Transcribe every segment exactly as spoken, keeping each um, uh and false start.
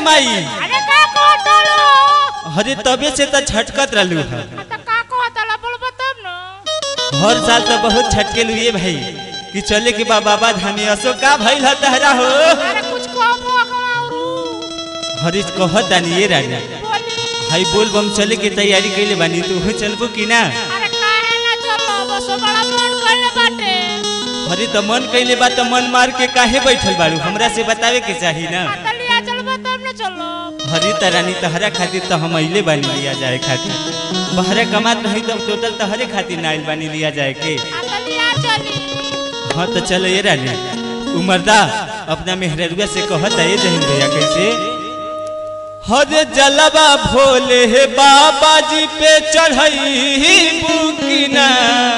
माई अरे का कहतलो अरे तबे से तो छटकत रहलू है त का कहतला बोलबो तब न हर साल तो बहुत छटके लुए भाई कि चले के बा बाबा धामी असो का भइल ह तहरा हो अरे कुछ कहबो औरू हरीश कहत दानी ये राजा हाई बोल बम चले के तैयारी कइले बानी तू हो चलबो कि ना अरे काहे ना चलो बस बड़ा मन कइले बाटे हरी तो मन कइले बा त मन मार के काहे बैठल बाड़ू हमरा से बतावे के चाही ना तलिया चलबो तब न चलो हरी तरानी तहरा खातिर तो हम अइले बानी लिया जाए खातिर बहरा कमात नहीं तो टोटल तहरे खातिर ना आइल बानी लिया जाए के तलिया चली हाँ तो चलो ये रानी उमरदा अपना मेहररुआ से कहता है जहीन भैया कैसे हर जलवा भोले बाबा जी पे चढ़ई बुकिना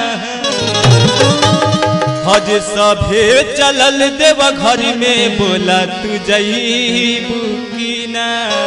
हज सभे चलल देव घर में बोला तू जई बुकिना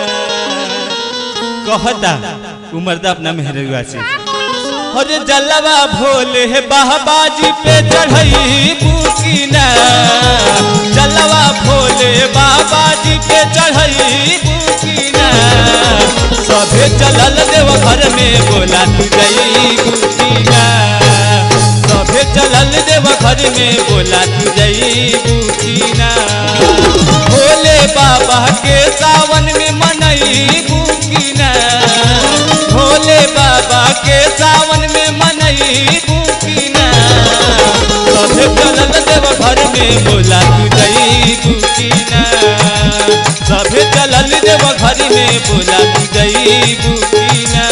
कहता उमरदा अपना मेहररुआ से हर जलवा भोले बाबा जी पे चढ़ई बुकिना जलवा भोले बाबा जी पे चढ़ई बुकिना सभे चलल देव घर में बोला तू जई बुकिना सभे चलल देव घर में बोला तू जई बुकिना भोले बाबा के सावन में मनई बुकिना भोले बाबा के सावन में मनई बुकिना सभे चलल देव घर में बोला तू जई बुकिना सभे चलल देव घर में बोला तू जई बुकिना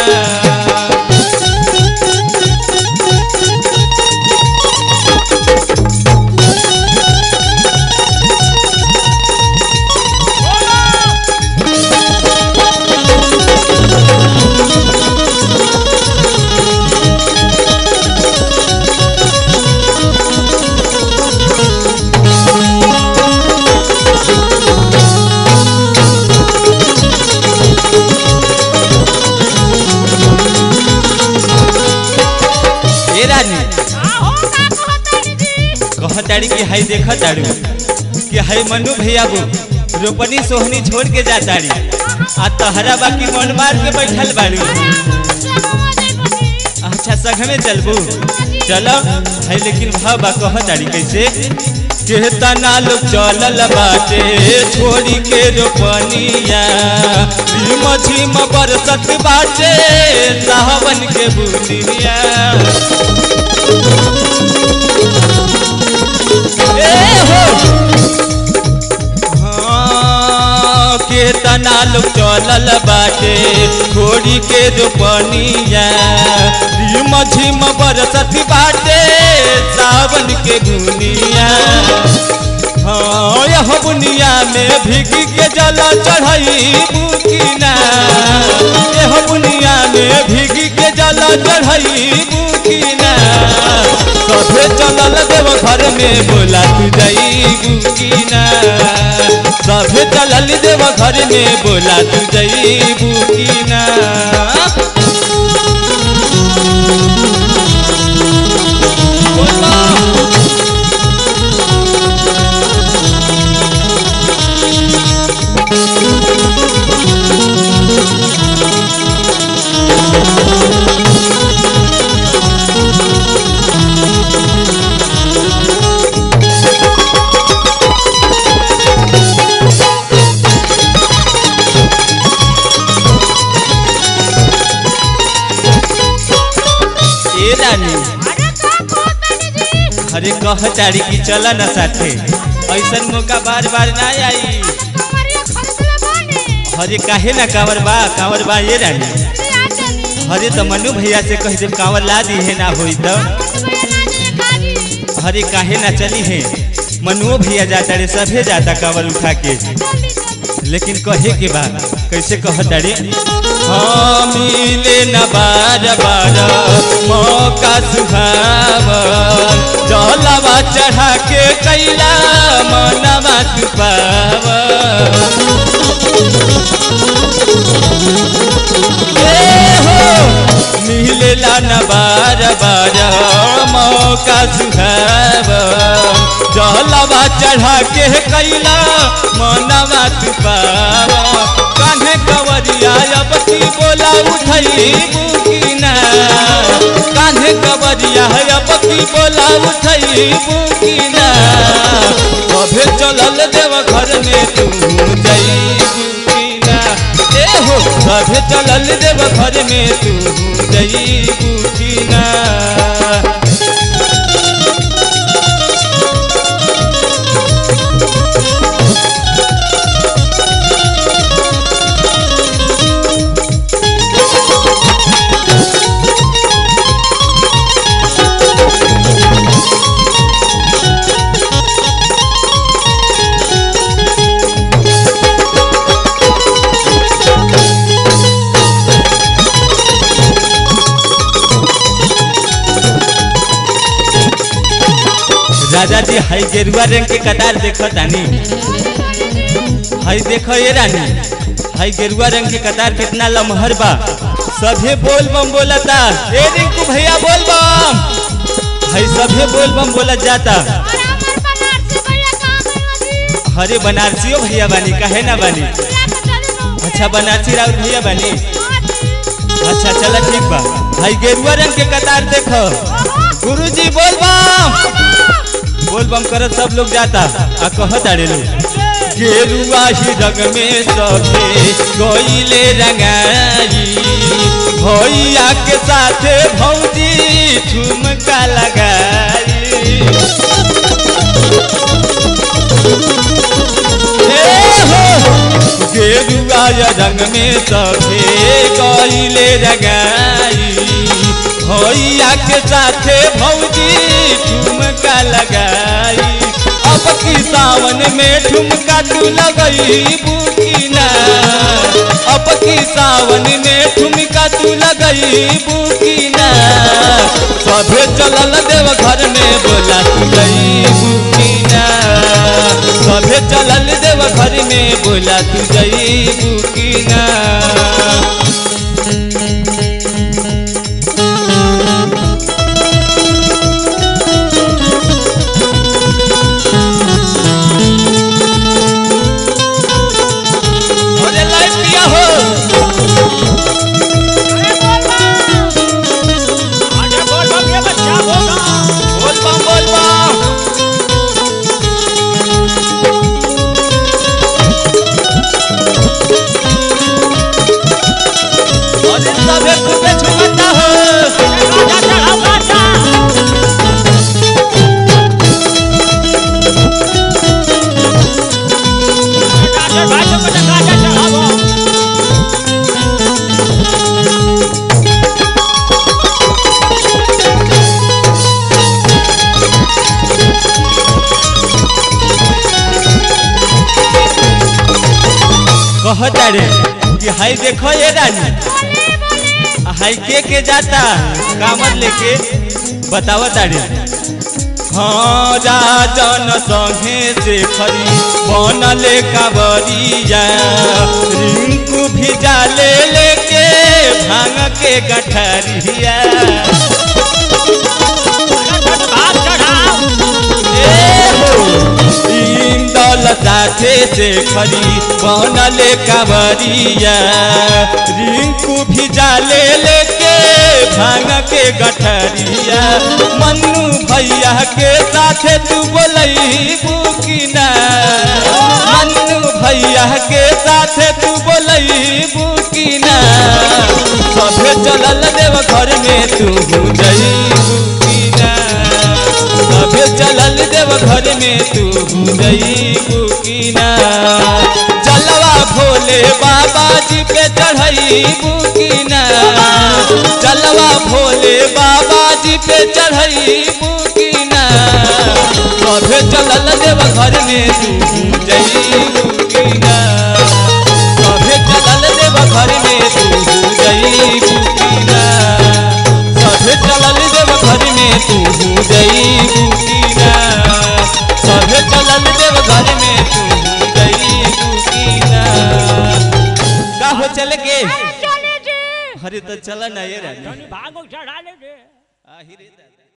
कहताड़ी कि हाई देखा ताड़ू कि हाई मनु भैया वो रोपनी सोहनी छोड़ के जाताड़ी आ तहरा बाकी मन मार के बैठल बाड़ू अच्छा संग में चलबू चलो हाई लेकिन भाबा कहताड़ी कैसे केतना लोग चलल बाटे छोड़ी के रोपनिया झिम बरसत बाटे सावन के बुनिया हाँ केतना लोग चलल बाटे छोड़ी के रोपनिया झिम झिम बरसत बाटे सावन के बुनिया हाँ यह बुनिया में भीग के जल चढ़ई बुकिना यह बुनिया में भीग के जल चढ़ई बुकिना सभे चलल देव घर में बोला तू जई बुकिना सभे चलल देव घर में बोला तू जई बुकिना अरे कहताड़ी कि चला ना साथे ऐसा मौका बार बार ना आई अरे काहे ना कांवर बा कांवर बा ये रानी अरे तो मनु भैया से कह दे कांवर ला दी है ना होई तो अरे काहे ना चली है मनुओ भैया जाता रे सभे जाता कांवर उठा के लेकिन कहे के बाद कैसे कहताड़ी हाँ मिले न बार बार मौका सुहावन जलवा चढ़ा के कैला मनवा तू पावन मिलेला न बार बार मौका सुहावन जलवा चढ़ा के कैला मनवा तू पावा कान्हे कवरिया अब की बोला उठई बुकिना कान्हे कवरिया अब की बोला उठई बुकिना कभे चलल देव घर में तू जई बुकिना ए हो कभे चलल देव घर में तू जई बुकिना राजा जी हाई गेरुआ रंग के कतार देखो तानी हाई देखो ये रानी हाई गेरुआ रंग के कतार कितना लमहर बा सभे बोल बम बोलता ए रिंकू भैया बोल बम हाई सभे बोल बम बोलत जाता हरे बनारसियो भैया बानी कहे ना बानी अच्छा बनारसी राउत भैया बानी अच्छा चला ठीक बा हाई गेरुआ रंग के कतार देखो गुरुजी बोल बम बोल बम करत सब लोग जाता आ कहत आड़े लोग गेरुआ ही रंग में सभे गइले रंगाई भैया के साथ भौजी ठुमका लगाई गेरुआ रंग में सभे गइले रंगाई भैया के साथ भौजी ठुमका लगाई अब की सावन में ठुमका तू लगई बुकिना अब की सावन में ठुमका तू लगई बुकिना सभे चलल देव घर में बोला तू जई बुकिना सभे चलल देव घर में बोला तू जई बुकिना कहतारे कि हाई देखो ये रानी हाई के के जाता कामर लेके बतावा तारे हाँ राजन संगे से खरी बनले कावरिया रिंकू भी जाले लेके भांग के गठरिया साथे से खरी बनले कावरिया रिंकू भी जाले लेके भांग के गठरिया मन्नू भैया के साथे तू बोलई बुकिना मन्नू भैया के साथे तू बोलई बुकिना सभे चलल देव घर में तू जई बुकिना सभे चलल देव घर में तू जई बुकिना जलवा भोले बाबा जी पे चढ़ई बुकिना जलवा भोले बाबा जी पे चढ़ई बुकिना सभे चलल देव घर में तू जई बुकिना सभे चलल देव घर में तू जई बुकिना सभे चलल देव घर में तू जई बुकिना सभे चलल देव घर में तू जई बुकिना का हो चले के चले जे हरे तो चला ना ये रानी भागो चढ़ा ले जे आहिरे